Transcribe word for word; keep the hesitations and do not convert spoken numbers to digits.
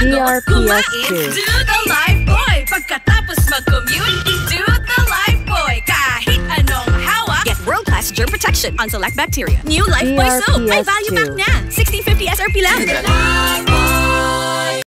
D R P S two. Do the Lifebuoy. Pagkatapos mag-commute, do the Lifebuoy. Kahit anong hawak, get world-class germ protection on select bacteria. New Lifebuoy soap. May value pack na. sixteen fifty S R P lang. Lifebuoy.